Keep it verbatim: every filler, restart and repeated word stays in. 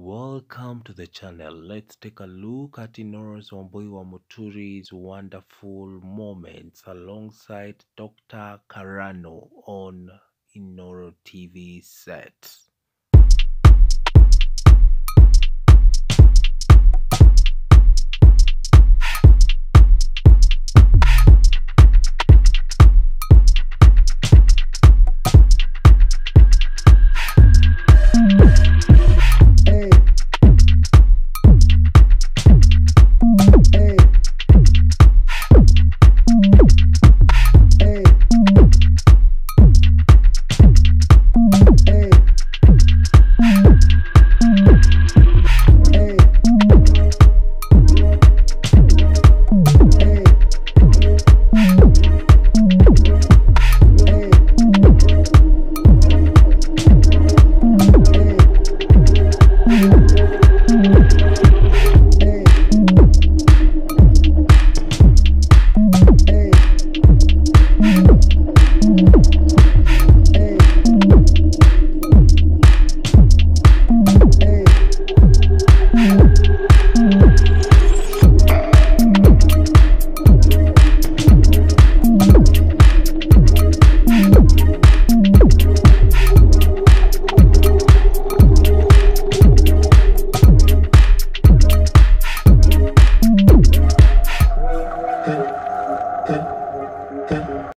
Welcome to the channel. Let's take a look at Inooro's Wambui wa Muturi's wonderful moments alongside Doctor Karanu on Inooro T V set.